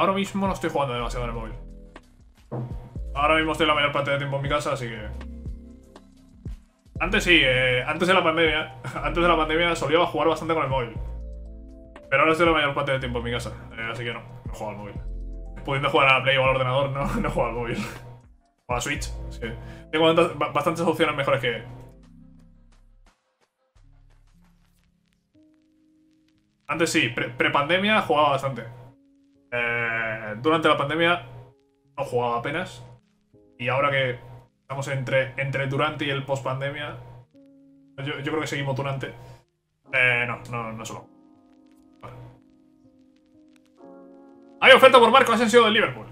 ahora mismo no estoy jugando demasiado en el móvil. Ahora mismo estoy la mayor parte del tiempo en mi casa, así que... Antes sí, antes de la pandemia antes de la pandemia solía jugar bastante con el móvil. Pero ahora estoy la mayor parte del tiempo en mi casa, así que no juego al móvil. Pudiendo jugar a la Play o al ordenador, no juego al móvil. O a la Switch, es que tengo bastantes opciones mejores que... Antes sí, pre-pandemia jugaba bastante. Durante la pandemia no jugaba apenas. Y ahora que estamos entre el durante y el post-pandemia, yo creo que seguimos durante. No solo. Vale. Hay oferta por Marco Asensio del Liverpool.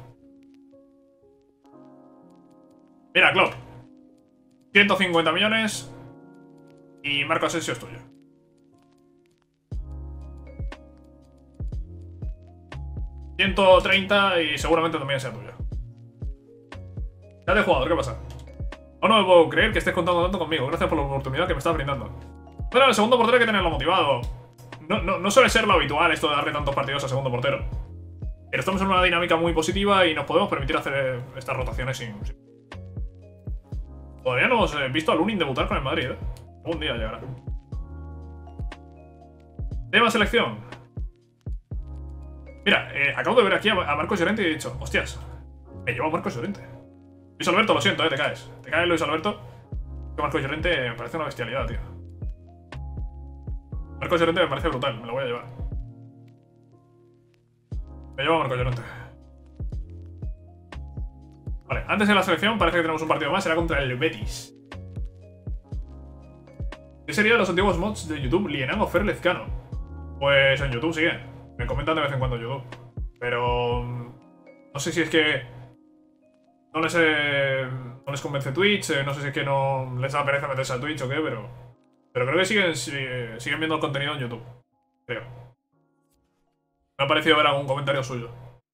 Mira, Klopp. 150 millones. Y Marco Asensio es tuyo. $130 y seguramente también sea tuyo. Ya de jugador, ¿qué pasa? No me puedo creer que estés contando tanto conmigo. Gracias por la oportunidad que me estás brindando. Pero el segundo portero hay que tenerlo motivado. No suele ser lo habitual esto de darle tantos partidos al segundo portero. Pero estamos en una dinámica muy positiva y nos podemos permitir hacer estas rotaciones sin... Todavía no hemos visto a Lunin debutar con el Madrid, ¿eh? Algún día llegará. Tema selección. Mira, acabo de ver aquí a Marcos Llorente y he dicho, hostias, me llevo a Marcos Llorente. Luis Alberto, lo siento, te caes. Te caes, Luis Alberto. Que Marcos Llorente me parece una bestialidad, tío. Marcos Llorente me parece brutal, me lo voy a llevar. Me llevo a Marcos Llorente. Vale, antes de la selección parece que tenemos un partido más, será contra el Betis. ¿Qué sería de los antiguos mods de YouTube? Lienan o Fer Lezcano. Pues en YouTube sigue. Me comentan de vez en cuando en YouTube. Pero... no sé si es que... no les convence Twitch, no sé si es que no les da pereza meterse a Twitch o qué, pero creo que siguen viendo el contenido en YouTube. Creo. Me ha parecido ver algún comentario suyo.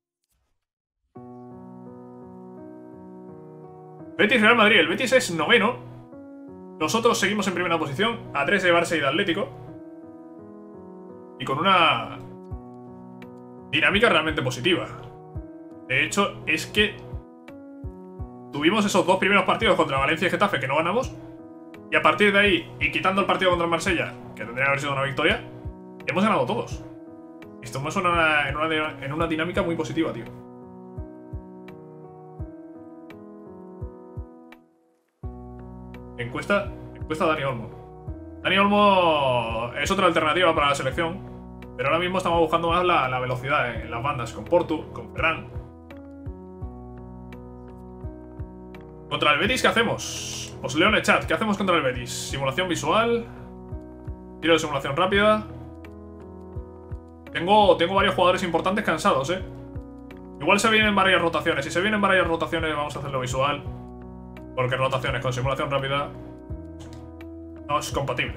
Betis Real Madrid. El Betis es noveno. Nosotros seguimos en primera posición, a 3 de Barça y de Atlético. Y con una dinámica realmente positiva. De hecho, es que tuvimos esos dos primeros partidos contra Valencia y Getafe que no ganamos. Y a partir de ahí, y quitando el partido contra el Marsella, que tendría que haber sido una victoria, hemos ganado todos. Estamos en una dinámica muy positiva, tío. Encuesta Dani Olmo. Dani Olmo es otra alternativa para la selección, pero ahora mismo estamos buscando más la velocidad en las bandas, con Portu, con Ferran. Contra el Betis, ¿qué hacemos? Os leo en el chat. ¿Qué hacemos contra el Betis? Simulación visual. Tiro de simulación rápida. Tengo varios jugadores importantes cansados, ¿eh? Igual se vienen varias rotaciones. Si se vienen varias rotaciones vamos a hacerlo visual. Porque rotaciones con simulación rápida no es compatible.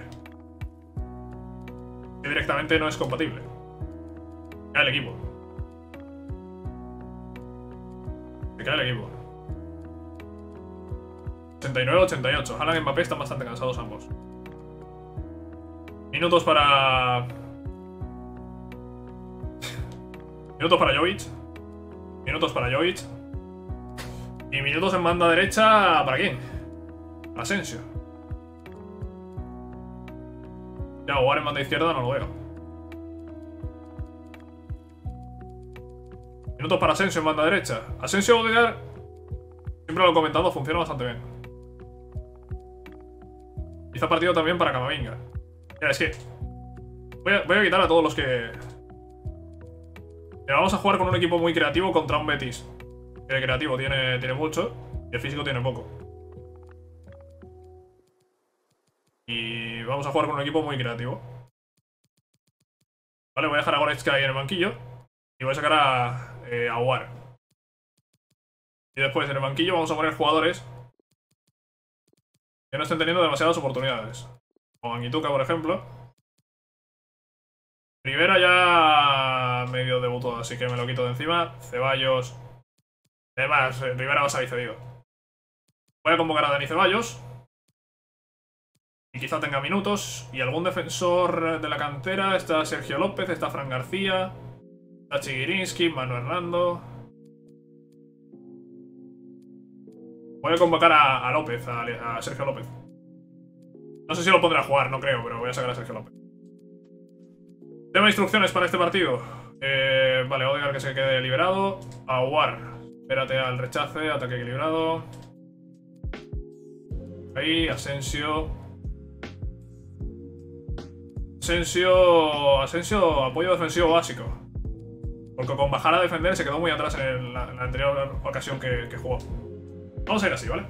Que directamente no es compatible. Cae el equipo. Se cae el equipo. 89-88. Haaland y Mbappé están bastante cansados ambos. Minutos para... minutos para Jovic. Minutos para Jovic. Y minutos en banda derecha... ¿para quién? Para Asensio. Ya, jugar en banda izquierda no lo veo. Minutos para Asensio en banda derecha. Asensio Odegaard, siempre lo he comentado, funciona bastante bien. Hizo partido también para Camavinga. Ya, es que voy a quitar a todos los que... vamos a jugar con un equipo muy creativo contra un Betis. Que de creativo tiene mucho y de físico tiene poco. Y vamos a jugar con un equipo muy creativo. Vale, voy a dejar a Goretzka ahí en el banquillo. Y voy a sacar a Aouar. Y después en el banquillo vamos a poner jugadores que no estén teniendo demasiadas oportunidades. Como Anguituca, por ejemplo. Rivera ya medio debutó, así que me lo quito de encima. Ceballos. Además, Rivera va a salir cedido. Voy a convocar a Dani Ceballos. Y quizá tenga minutos. Y algún defensor de la cantera. Está Sergio López, está Fran García. Girinski, Manu Hernando. Voy a convocar a López, a Sergio López. No sé si lo pondré a jugar, no creo, pero voy a sacar a Sergio López. Tema de instrucciones para este partido. Vale, Odegaard que se quede liberado. Aouar, espérate al rechace, ataque equilibrado. Ahí, Asensio, apoyo defensivo básico. Porque con bajar a defender se quedó muy atrás en la anterior ocasión que jugó. Vamos a ir así, ¿vale?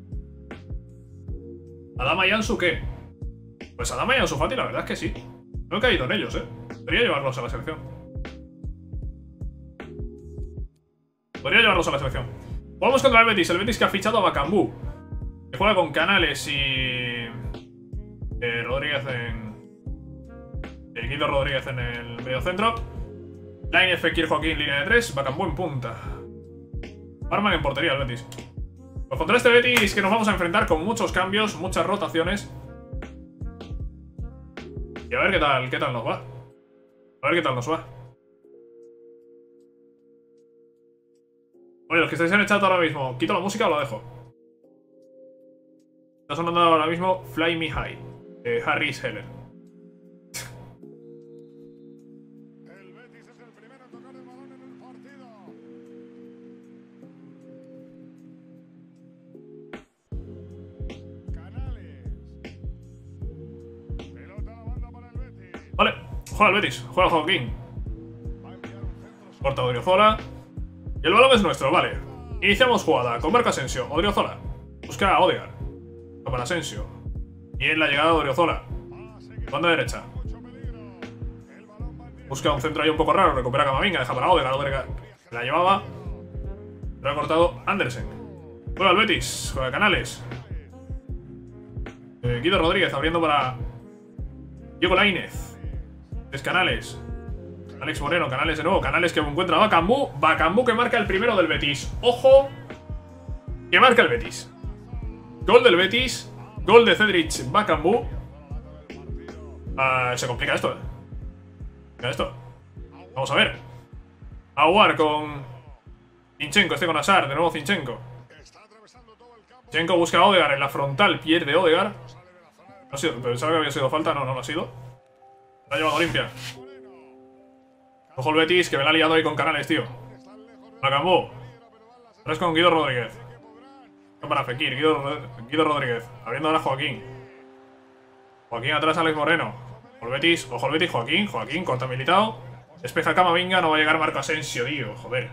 Adama y Ansu, ¿qué? Pues Adama y Ansu Fati, la verdad es que sí. No he caído en ellos, Podría llevarlos a la selección. Jugamos contra el Betis que ha fichado a Bakambu, que juega con Canales y Rodríguez Guido Rodríguez en el medio centro. Line Fekir Joaquín, línea de 3. Bakambu en punta. Barman en portería el Betis. Pues contra este Betis que nos vamos a enfrentar con muchos cambios, muchas rotaciones. Y a ver qué tal nos va. Oye, los que estáis en el chat ahora mismo, ¿quito la música o la dejo? Está sonando ahora mismo Fly Me High, de Harry Heller. El Betis es el primero en tocar el balón en el partido. Canales. Pelota a la banda para el Betis. Vale, juega el Betis, juega Joaquín. Corta Odriozola. Y el balón es nuestro, vale. Iniciamos jugada con Marco Asensio, Odriozola. Busca a Odegaard. Para Asensio. Y en la llegada de Odriozola. Banda derecha. Busca un centro ahí un poco raro, recupera Camavinga, deja para Odegaard, Odegaard la llevaba. Lo ha cortado Andersen. Juega el Betis, juega Canales. Guido Rodríguez abriendo para Diego Lainez. Es Canales. Alex Moreno, Canales de nuevo, Canales que encuentra a Bakambu. Bakambu que marca el primero del Betis. ¡Ojo! Que marca el Betis. Gol del Betis. Gol de Cedric Bakambu. Se complica esto, Vamos a ver. Aouar con Zinchenko, con Hazard, de nuevo Zinchenko. Zinchenko busca a Odegaard en la frontal, pierde Odegaard. No ha sido, pensaba que había sido falta, no lo ha sido. La ha llevado limpia. Ojo el Betis, que me la ha liado ahí con Canales, tío. Bakambu. Tres con Guido Rodríguez. Para Fekir, Guido Rodríguez. Abriendo ahora Joaquín. Joaquín atrás, Alex Moreno. Ojo el Betis, Joaquín, corta Militao. Despeja Camavinga, no va a llegar Marco Asensio, tío, joder.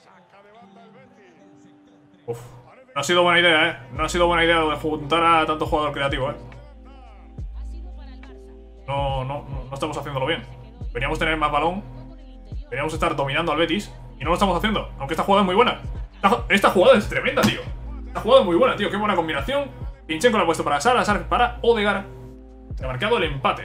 Uf. No ha sido buena idea, No ha sido buena idea de juntar a tanto jugador creativo, No estamos haciéndolo bien. Veníamos a tener más balón. Deberíamos estar dominando al Betis y no lo estamos haciendo, aunque esta jugada es muy buena. Esta jugada es tremenda, tío. Esta jugada es muy buena, tío. Qué buena combinación. Zinchenko la ha puesto para Hazard para Odegaard. Se ha marcado el empate.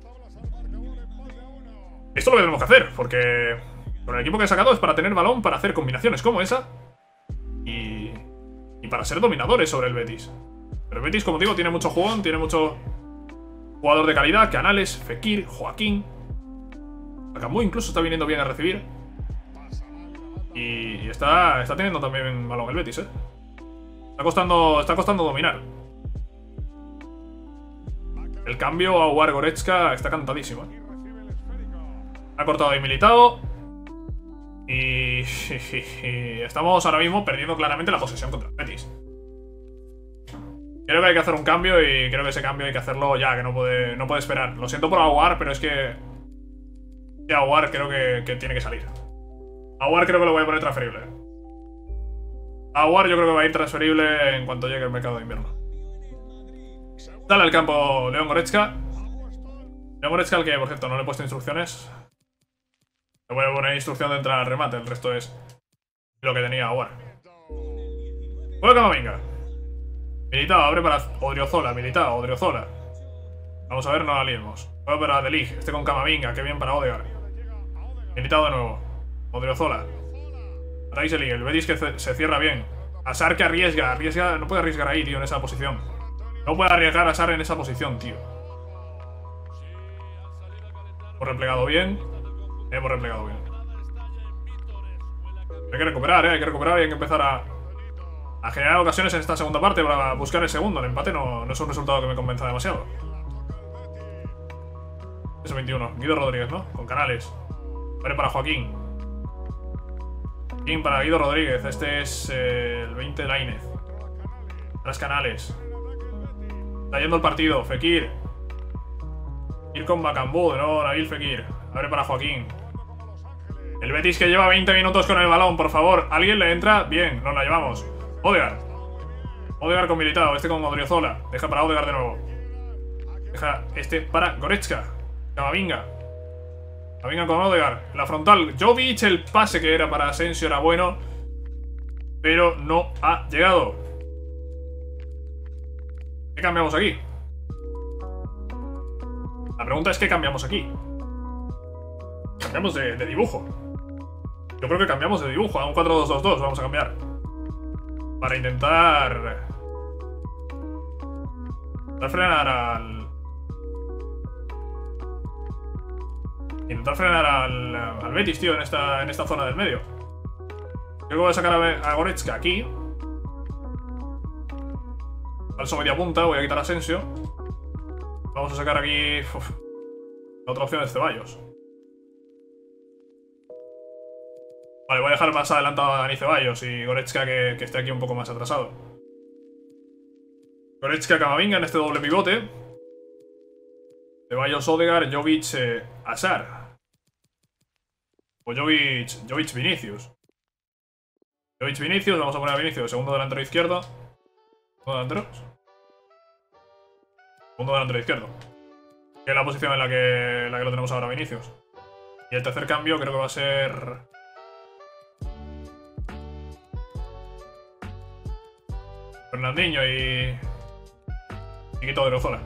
Esto lo que tenemos que hacer, porque con el equipo que he sacado es para tener balón, para hacer combinaciones como esa y para ser dominadores sobre el Betis. Pero el Betis, como digo, tiene mucho jugón, tiene mucho jugador de calidad. Canales, Fekir, Joaquín. Bakambu incluso está viniendo bien a recibir. Y está teniendo también balón el Betis, Está costando dominar. El cambio a Aouar Goretzka está cantadísimo, Ha cortado ahí Militao. Y estamos ahora mismo perdiendo claramente la posesión contra el Betis. Creo que hay que hacer un cambio y creo que ese cambio hay que hacerlo ya, que no puede esperar. Lo siento por Aouar, pero es que Aouar creo que tiene que salir. Aouar creo que lo voy a poner transferible. Aouar yo creo que va a ir transferible en cuanto llegue el mercado de invierno. Dale al campo León Goretzka. León Goretzka al que, por cierto, no le he puesto instrucciones. Le voy a poner instrucción de entrar al remate. El resto es lo que tenía Aouar. Juega Camavinga. Militao abre para Odriozola. Militao, Odriozola. Vamos a ver, no la liemos. Juega para De Ligt. Este con Camavinga. Qué bien para Odegaard. Militao de nuevo. Odriozola. Para ahí el Betis que se cierra bien. Hazard que arriesga. No puede arriesgar ahí, tío, en esa posición. No puede arriesgar a Hazard en esa posición, tío. Hemos replegado bien. Hay que recuperar, hay que recuperar y hay que empezar a generar ocasiones en esta segunda parte para buscar el segundo. El empate no es un resultado que me convenza demasiado. Es 21. Guido Rodríguez, ¿no? Con Canales. Vale, para Joaquín. Joaquín para Guido Rodríguez. Este es el 20 de Lainez. Tras Canales. Está yendo el partido. Fekir. Ir con Bacambú, de nuevo Nabil Fekir. Abre para Joaquín. El Betis que lleva 20 minutos con el balón, por favor. ¿Alguien le entra? Bien, nos la llevamos. Odegaard. Odegaard con Militao, este con Odriozola. Deja para Odegaard de nuevo. Deja este para Goretzka. Camavinga. Camavinga con Odegaard. La frontal. Jovic, el pase que era para Asensio era bueno. Pero no ha llegado. ¿Qué cambiamos aquí? La pregunta es ¿qué cambiamos aquí? Cambiamos de dibujo. Yo creo que cambiamos de dibujo. A un 4-2-2-2 vamos a cambiar. Para intentar frenar al... Intentar frenar al Betis, tío, en esta zona del medio. Creo que voy a sacar a Goretzka aquí. Falso media punta, voy a quitar a Asensio. Vamos a sacar aquí... la otra opción es Ceballos. Vale, voy a dejar más adelantado a Dani Ceballos y Goretzka que esté aquí un poco más atrasado. Goretzka, Camavinga en este doble pivote. Ceballos, Odegaard, Jovic, Hazard. O Jovic, Vinicius. Jovic, Vinicius, vamos a poner a Vinicius, segundo delantero izquierdo. ¿Segundo delantero? Segundo delantero izquierdo. Que es la posición en la que lo tenemos ahora, Vinicius. Y el tercer cambio creo que va a ser... Fernandinho y Quito Odriozola.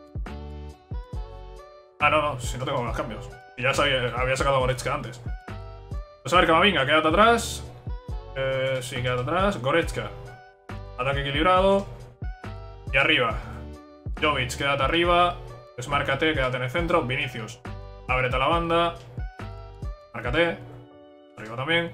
Ah, no, si no tengo más cambios. Y ya había sacado a Goretzka antes. Pues a ver, Camavinga, quédate atrás. Sí, quédate atrás. Goretzka. Ataque equilibrado. Y arriba. Jovic, quédate arriba. Desmárcate, quédate en el centro. Vinicius. Ábrete a la banda. Márcate. Arriba también.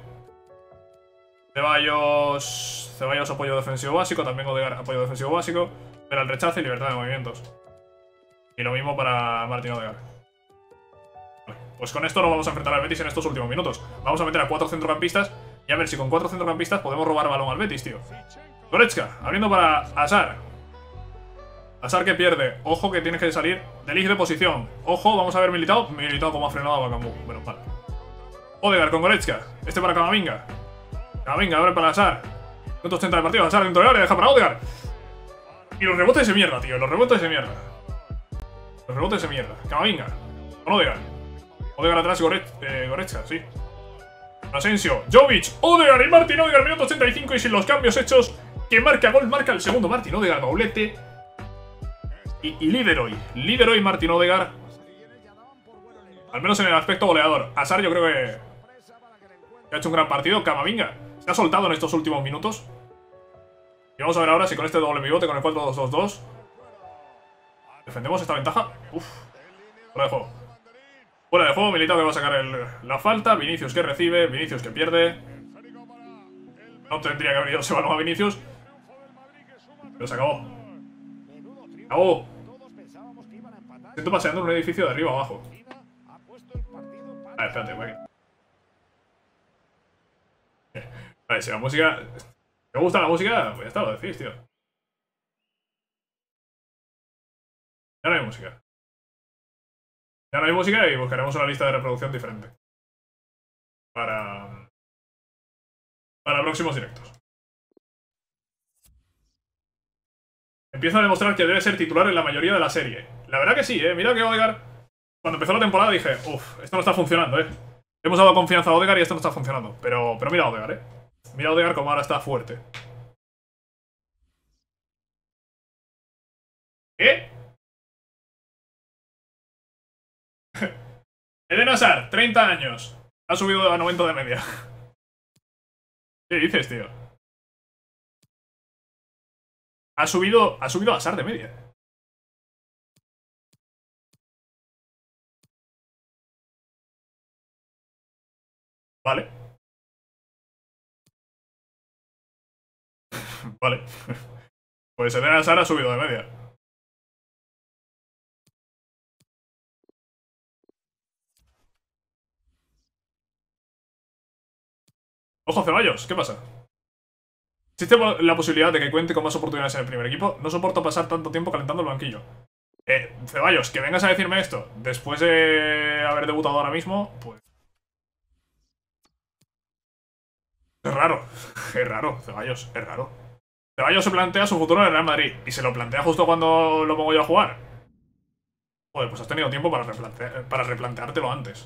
Ceballos apoyo defensivo básico. También Odegaard apoyo defensivo básico. Pero el rechazo y libertad de movimientos. Y lo mismo para Martín Odegaard. Vale, pues con esto nos vamos a enfrentar al Betis en estos últimos minutos. Vamos a meter a 4 centrocampistas. Y a ver si con 4 centrocampistas podemos robar balón al Betis, tío. Goretzka, abriendo para Hazard. Hazard que pierde. Ojo que tienes que salir de lij de posición. Ojo, vamos a ver Militao. Militao como ha frenado a Bacambú. Bueno, vale. Odegaard con Goretzka. Este para Camavinga. Camavinga, abre para Hazard. 180 de partido. Hazard dentro del área. Deja para Odegaard. Y los rebotes de mierda, tío. Los rebotes de mierda. Los rebotes de mierda. Camavinga. Con Odegaard. Odegaard atrás. Goretzka, sí. Asensio. Jovic. Odegaard y Martín Odegaard. Minuto 85 y sin los cambios hechos. Que marca gol. Marca el segundo. Martín Odegaard. Doblete. Y líder hoy Martín Odegaard. Al menos en el aspecto goleador. Hazard yo creo que ha hecho un gran partido. Camavinga se ha soltado en estos últimos minutos. Y vamos a ver ahora si con este doble pivote, con el 4-2-2-2 defendemos esta ventaja. Uf. Fuera de juego. Fuera de juego, Militao que va a sacar la falta. Vinicius que recibe, Vinicius que pierde. No tendría que haber ido ese balón a Vinicius. Pero se acabó. ¡Acabó! Siento paseando en un edificio de arriba a abajo. A ver, espérate, voy aquí. A ver, si la música... ¿Te gusta la música? Pues ya está, lo decís, tío. Ya no hay música. Ya no hay música y buscaremos una lista de reproducción diferente. Para próximos directos. Empieza a demostrar que debe ser titular en la mayoría de la serie. La verdad que sí, mira que Odegaard... Cuando empezó la temporada dije, uff, esto no está funcionando, Hemos dado confianza a Odegaard y esto no está funcionando. Pero mira a Odegaard, Mira a Odegaard como ahora está fuerte. ¿Qué? Eden Hazard, 30 años. Ha subido a 90 de media. ¿Qué dices, tío? Ha subido a Hazard de media. Vale. Vale. Pues Eden Hazard ha subido de media. Ojo, Ceballos, ¿qué pasa? Existe la posibilidad de que cuente con más oportunidades en el primer equipo. No soporto pasar tanto tiempo calentando el banquillo. Ceballos, que vengas a decirme esto después de haber debutado ahora mismo, pues... Es raro. Es raro, Ceballos, es raro. Ceballos se plantea su futuro en el Real Madrid y se lo plantea justo cuando lo pongo yo a jugar. Joder, pues has tenido tiempo para replanteártelo antes.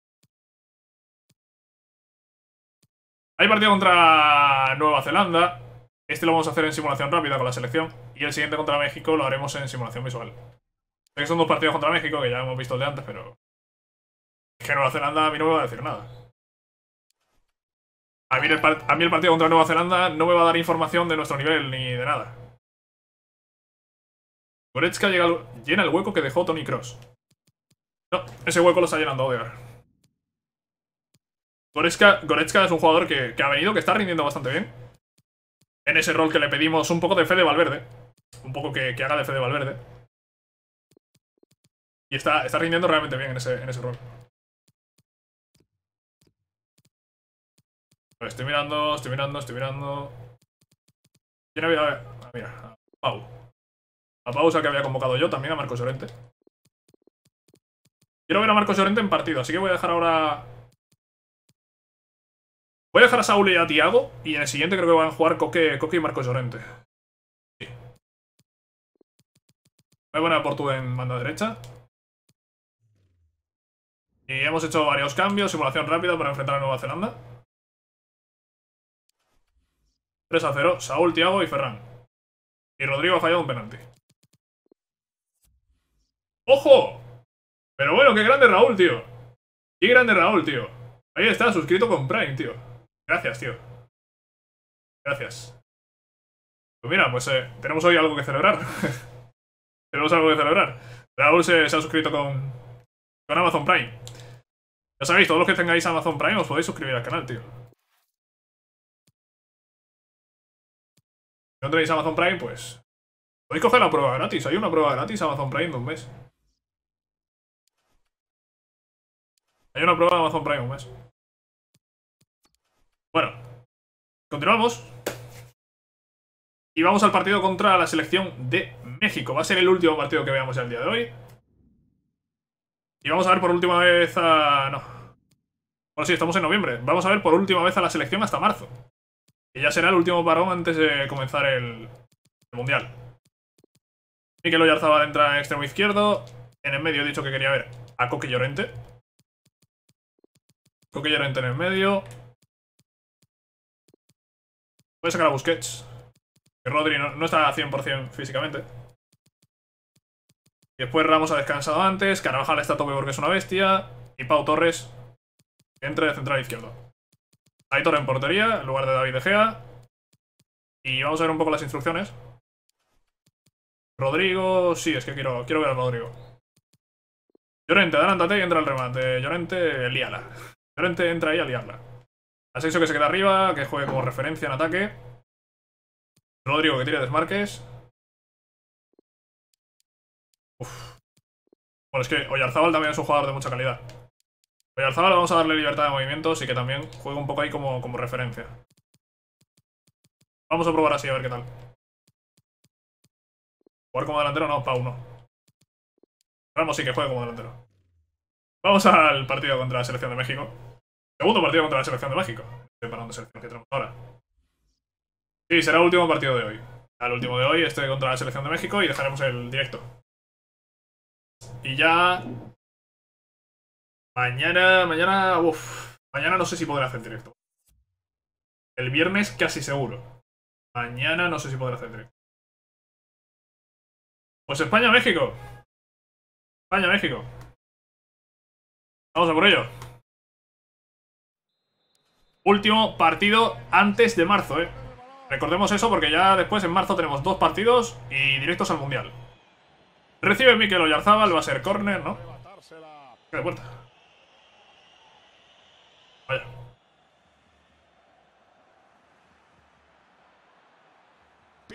Hay partido contra Nueva Zelanda. Este lo vamos a hacer en simulación rápida con la selección. Y el siguiente contra México lo haremos en simulación visual. Sé que son dos partidos contra México, que ya hemos visto el de antes, pero... Es que Nueva Zelanda a mí no me va a decir nada. A mí el partido contra Nueva Zelanda no me va a dar información de nuestro nivel ni de nada. Goretzka llena el hueco que dejó Toni Kroos. No, ese hueco lo está llenando Odegaard. Goretzka es un jugador que ha venido, que está rindiendo bastante bien. En ese rol que le pedimos un poco de fe de Valverde. Un poco que haga de fe de Valverde. Y está rindiendo realmente bien en ese rol. Estoy mirando. ¿Quién había...? Ah, mira, a Pau. A Pau, que había convocado yo, también a Marcos Llorente. Quiero ver a Marcos Llorente en partido, así que voy a dejar ahora... Voy a dejar a Saúl y a Thiago, y en el siguiente creo que van a jugar Coque y Marcos Llorente. Sí. Voy a poner a Portu en banda derecha. Y hemos hecho varios cambios, simulación rápida para enfrentar a Nueva Zelanda. 3-0, Saúl, Thiago y Ferran. Y Rodrigo ha fallado un penalti. ¡Ojo! Pero bueno, qué grande Raúl, tío. Qué grande Raúl, tío. Ahí está, suscrito con Prime, tío. Gracias, tío. Gracias. Pues mira, pues tenemos hoy algo que celebrar. Tenemos algo que celebrar. Raúl se ha suscrito con Amazon Prime. Ya sabéis, todos los que tengáis Amazon Prime os podéis suscribir al canal, tío. Si no tenéis Amazon Prime, pues... podéis coger la prueba gratis. Hay una prueba gratis Amazon Prime de un mes. Hay una prueba de Amazon Prime un mes. Bueno. Continuamos. Y vamos al partido contra la selección de México. Va a ser el último partido que veamos el día de hoy. Y vamos a ver por última vez a... no. Bueno, sí, estamos en noviembre. Vamos a ver por última vez a la selección hasta marzo. Y ya será el último parón antes de comenzar el Mundial. Mikel Oyarzabal entra en extremo izquierdo. En el medio he dicho que quería ver a Coque Llorente. Coque Llorente en el medio. Voy a sacar a Busquets. Que Rodri no está a 100% físicamente. Y después Ramos ha descansado antes. Carvajal está a tope porque es una bestia. Y Pau Torres entra de central izquierdo. Aitor en portería en lugar de David De Gea. Y vamos a ver un poco las instrucciones. Rodrigo... sí, es que quiero ver a Rodrigo. Llorente, adelántate y entra el remate. Llorente, líala. Llorente entra ahí a liarla. Asensio que se queda arriba, que juegue como referencia en ataque. Rodrigo que tire desmarques. Uf. Bueno, es que Oyarzabal también es un jugador de mucha calidad. Oyarzabal vamos a darle libertad de movimientos y que también juegue un poco ahí como referencia. Vamos a probar así, a ver qué tal. Jugar como delantero no, Pau no. Ramos sí que juegue como delantero. Vamos al partido contra la selección de México. Segundo partido contra la selección de México. Estoy parando selección que tenemos ahora. Sí, será el último partido de hoy. El último de hoy, este contra la selección de México y dejaremos el directo. Y ya... Mañana... uff. Mañana no sé si podré hacer directo. El viernes casi seguro. Mañana no sé si podré hacer directo. Pues España-México. España-México. Vamos a por ello. Último partido antes de marzo, Recordemos eso porque ya después en marzo tenemos 2 partidos y directos al Mundial. Recibe Mikel Oyarzabal, va a ser córner, ¿no? De puerta. Vaya.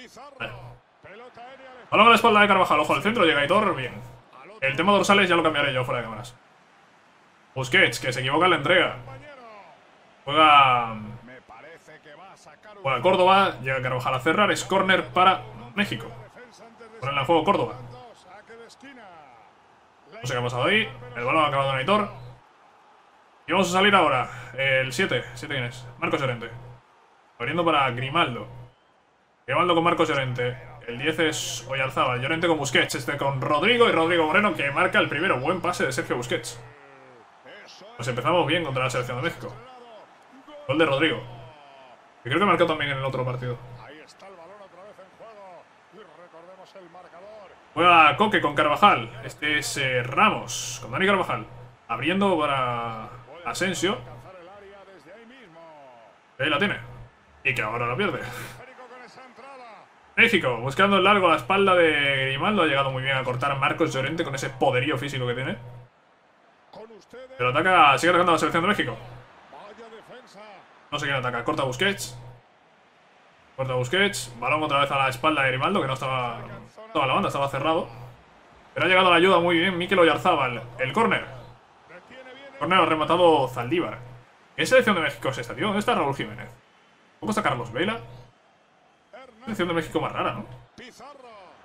Pizarro. Pelota aérea al Balón a la espalda de Carvajal. Ojo al centro, llega Aitor, bien. El tema dorsales ya lo cambiaré yo fuera de cámaras. Busquets, que se equivoca en la entrega. compañero. Juega Me parece que va a sacar un Juega Córdoba, llega Carvajal a cerrar, es córner para México. defensa antes de Ponen a juego Córdoba. saque de esquina. No sé qué ha pasado ahí. El balón ha acabado en Aitor. Y vamos a salir ahora. El 7. ¿7 quién es? Marcos Llorente. Abriendo para Grimaldo. Grimaldo con Marcos Llorente. El 10 es Oyarzábal. Llorente con Busquets. Este con Rodrigo y Rodrigo Moreno que marca el primero. Buen pase de Sergio Busquets. Pues empezamos bien contra la selección de México. Gol de Rodrigo. Y creo que marcó también en el otro partido. Ahí está el balón otra vez en juego. Y recordemos el marcador. Juega Coque con Carvajal. Este es Ramos con Dani Carvajal. Abriendo para Asensio. Alcanzar el área desde ahí mismo. Ahí la tiene. Y que ahora la pierde. Esférico con esa entrada. México, buscando el largo a la espalda de Grimaldo. Ha llegado muy bien a cortar a Marcos Llorente con ese poderío físico que tiene. Con ustedes. Pero ataca, sigue atacando a la selección de México. Vaya defensa. No sé quién ataca. Corta a Busquets. Corta a Busquets. Balón otra vez a la espalda de Grimaldo, que no estaba toda la banda, estaba cerrado. Pero ha llegado la ayuda muy bien Mikel Oyarzábal. El córner. Detiene bien. Córner ha rematado Zaldívar. ¿Qué selección de México es esta, tío? ¿Dónde está Raúl Jiménez? ¿Cómo está Carlos Vela? Selección de México más rara, ¿no? Pizarro.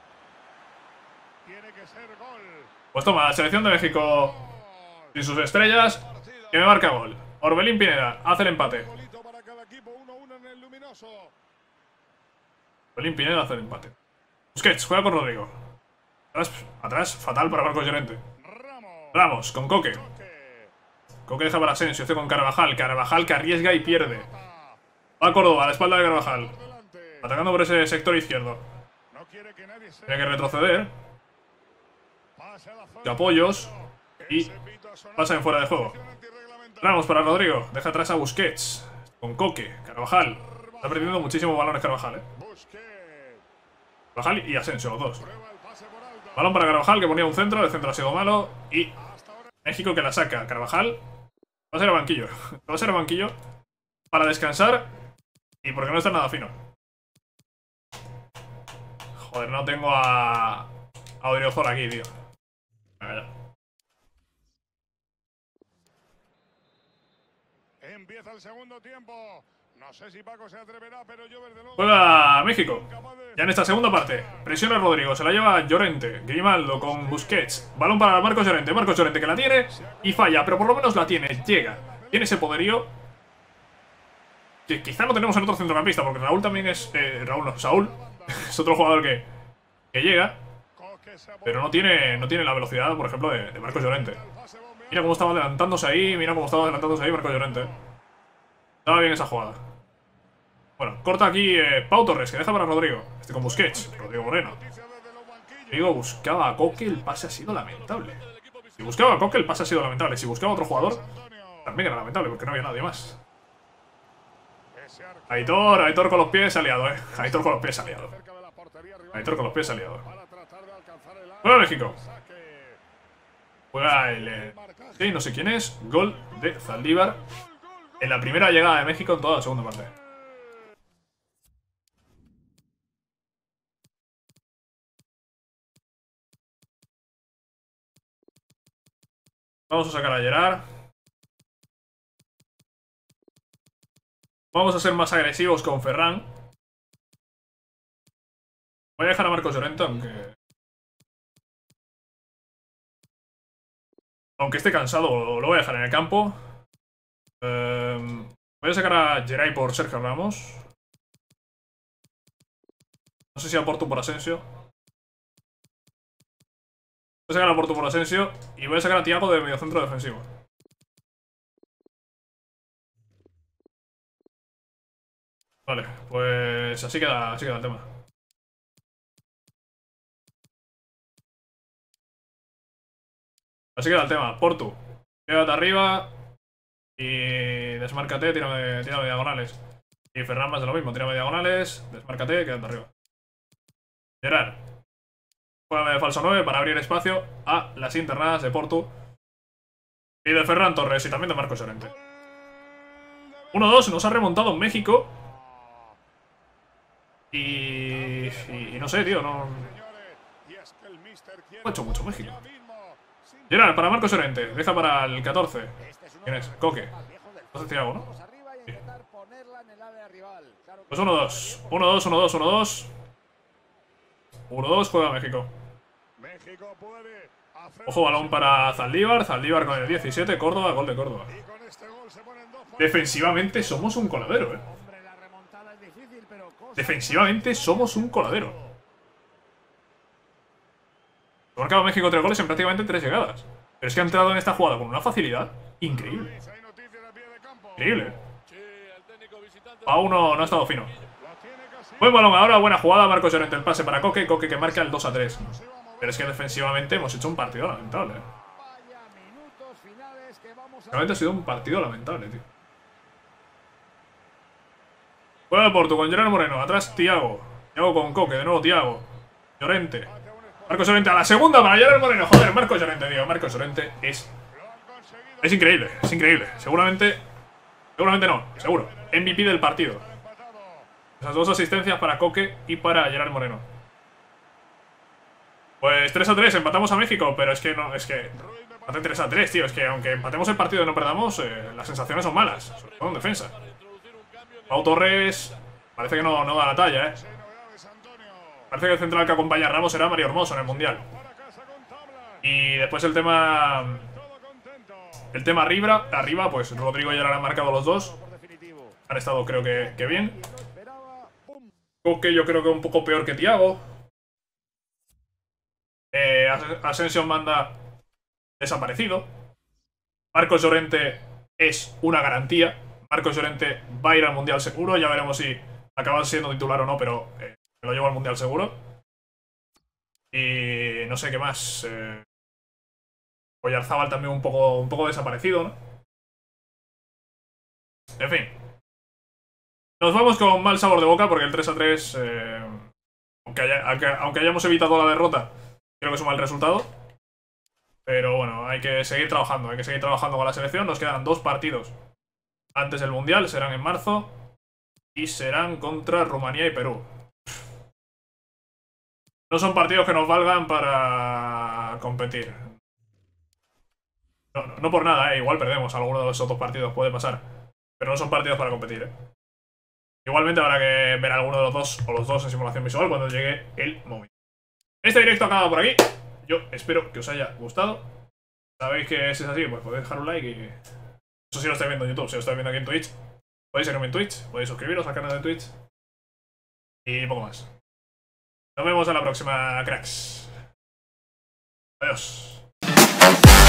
Tiene que ser gol. Pues toma, la selección de México sin sus estrellas, que me marca gol. Orbelín Pineda hace el empate. Golito para cada equipo. 1-1 en el luminoso. Orbelín Pineda hace el empate. Busquets, juega con Rodrigo. Atrás, fatal para Marcos Llorente. Ramos. Ramos, con Coque. Coque deja para Asensio, hace con Carvajal. Carvajal que arriesga y pierde. Va Córdoba, a la espalda de Carvajal. Adelante. Atacando por ese sector izquierdo. No quiere que nadie se Tiene que retroceder. pase a la zona. De apoyos. Y Ese pito ha sonado. pasa en fuera de juego. Antirreglamentaria. Ramos para Rodrigo. Deja atrás a Busquets. Con Coque. Carvajal. Está perdiendo muchísimos balones Carvajal, Busquets. Carvajal y Asensio, los dos. Prueba el pase por alto. Balón para Carvajal, que ponía un centro. El centro ha sido malo. Y Hasta ahora. México que la saca. Carvajal va a ser el banquillo. Va a ser el banquillo para descansar. Y porque no está nada fino. Joder, no tengo a Odriozola aquí, tío. Venga, ya. Empieza el segundo tiempo. No sé si Paco se atreverá, pero yo desde luego. Juega México. Ya en esta segunda parte. Presiona Rodrigo. Se la lleva Llorente. Grimaldo con Busquets. Balón para Marcos Llorente. Marcos Llorente que la tiene y falla. Pero por lo menos la tiene. Llega. Tiene ese poderío. Que quizá no tenemos en otro centrocampista. Porque Raúl también es... Raúl no. Saúl. Es otro jugador que llega. Pero no tiene la velocidad, por ejemplo, de Marcos Llorente. Mira cómo estaba adelantándose ahí. Mira cómo estaba adelantándose ahí Marcos Llorente. Estaba bien esa jugada. Bueno, corta aquí Pau Torres, que deja para Rodrigo. Este con Busquets, Rodrigo Moreno. Digo, buscaba a Coque, el pase ha sido lamentable. Si buscaba a Coque, el pase ha sido lamentable. Si buscaba a otro jugador, también era lamentable, porque no había nadie más. Aitor con los pies aliado, Aitor con los pies aliado. Aitor con los pies aliado. Juega México. Juega el... sí, no sé quién es. Gol de Zaldívar. En la primera llegada de México en toda la segunda parte. Vamos a sacar a Gerard. Vamos a ser más agresivos con Ferran. Voy a dejar a Marcos Llorente, aunque esté cansado, lo voy a dejar en el campo. Voy a sacar a Geray por Sergio Ramos. No sé si a Porto por Asensio. Voy a sacar a Porto por Asensio. Y voy a sacar a Thiago de mediocentro defensivo. Vale, pues así queda el tema. Así queda el tema. Porto, quédate arriba. Y desmárcate, tírame diagonales. Y Ferran más de lo mismo, tírame diagonales, desmárcate, quédate arriba. Gerard, juégame de falso 9 para abrir espacio a las internadas de Porto. Y de Ferran Torres y también de Marcos Llorente. 1-2, nos ha remontado México. Y no sé, tío, no Señores, y es que el míster quiere ha hecho mucho México. ya mismo. Sin Gerard, para Marcos Llorente. Deja para el 14. ¿Quién es? Coque. más viejos del Entonces Thiago, ¿no? Vamos arriba y intentar ponerla en el área rival. Claro que Pues 1-2. 1-2, 1-2, 1-2. 1-2, juega México. México puede hacer Ojo, balón para Zaldívar. Zaldívar con el 17. Córdoba, gol de Córdoba. y con este gol se ponen 2 por Defensivamente somos un coladero, hombre, la remontada es difícil, pero Defensivamente somos un coladero. Ha marcado México 3 goles en prácticamente 3 llegadas. Pero es que ha entrado en esta jugada con una facilidad increíble. Hay noticias a pie de campo. Increíble. Sí, el técnico visitante A uno no ha estado fino. lo tiene casi. Buen balón ahora, buena jugada. Marcos Llorente, el pase para Coque. Coque que marca el 2-3. Pero es que defensivamente hemos hecho un partido lamentable. vaya minutos finales que vamos a Realmente ha sido un partido lamentable, tío. Juega el Porto con Gerard Moreno. Atrás Thiago. Thiago con Coque. De nuevo Thiago. Llorente. Marcos Llorente a la segunda para Gerard Moreno. Joder, Marcos Llorente, tío. Marcos Llorente es increíble. Es increíble. Seguramente no. Seguro. MVP del partido. Esas dos asistencias para Coque y para Gerard Moreno. Pues 3-3. Empatamos a México. Pero es que no. Es que... Empate 3-3, tío. Es que aunque empatemos el partido y no perdamos, las sensaciones son malas. Sobre todo en defensa. Pau Torres parece que no da la talla, Parece que el central que acompaña a Ramos será Mario Hermoso en el Mundial. Y después el tema arriba, pues Rodrigo y Gerard han marcado los dos. Han estado creo que bien. Coque yo creo que un poco peor que Thiago. Asensio manda desaparecido. Marcos Llorente es una garantía. Marcos Llorente va a ir al Mundial seguro. Ya veremos si acaba siendo titular o no, pero lo llevo al Mundial seguro. Y no sé qué más. Oyarzábal también un poco desaparecido, ¿no? En fin. Nos vamos con mal sabor de boca porque el 3-3, aunque hayamos evitado la derrota, creo que es un mal resultado. Pero bueno, hay que seguir trabajando. Hay que seguir trabajando con la selección. Nos quedan 2 partidos antes del Mundial. Serán en marzo. Y serán contra Rumanía y Perú. No son partidos que nos valgan para competir. No por nada, igual perdemos alguno de esos 2 partidos, puede pasar. Pero no son partidos para competir, Igualmente habrá que ver alguno de los 2 o los 2 en simulación visual cuando llegue el momento. Este directo acaba por aquí. Yo espero que os haya gustado. Sabéis que si es así, pues podéis dejar un like y... Eso sí lo estáis viendo en YouTube, si lo estáis viendo aquí en Twitch. Podéis seguirme en Twitch, podéis suscribiros al canal de Twitch. Y poco más. Nos vemos en la próxima, cracks. Adiós.